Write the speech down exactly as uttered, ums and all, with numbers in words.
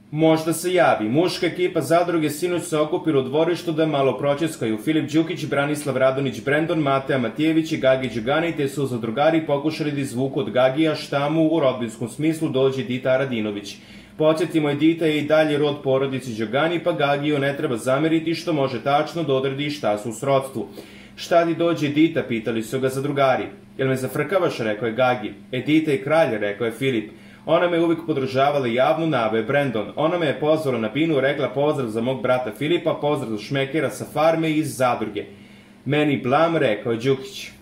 Možda se javi. Muška ekipa Zadruge sinoć se okupila u dvorištu da malo pročeskaju. Filip Đukić, Branislav Radonić, Brendon, Mateja Matijević i Gagi Đugani, te su zadrugari pokušali da izvuku od Gagija šta mu u rodbinskom smislu dođe Dita Radinović. Podsjetimo, Edita je i dalje rod porodici Đugani, pa Gagiju ne treba zameriti što može tačno da odredi šta su u srodstvu. Šta ti dođe Edita, pitali su ga zadrugari. Jel me zafrkavaš, rekao je Gagi. Edita je kralj, rekao je Filip. Ona me uvijek podržavala javno, naveo je Brendon. Ona me je pozvala na binu, rekla pozdrav za mog brata Filipa, pozdrav za šmekera sa farme iz Zadruge. Meni blam, rekao je Đukić.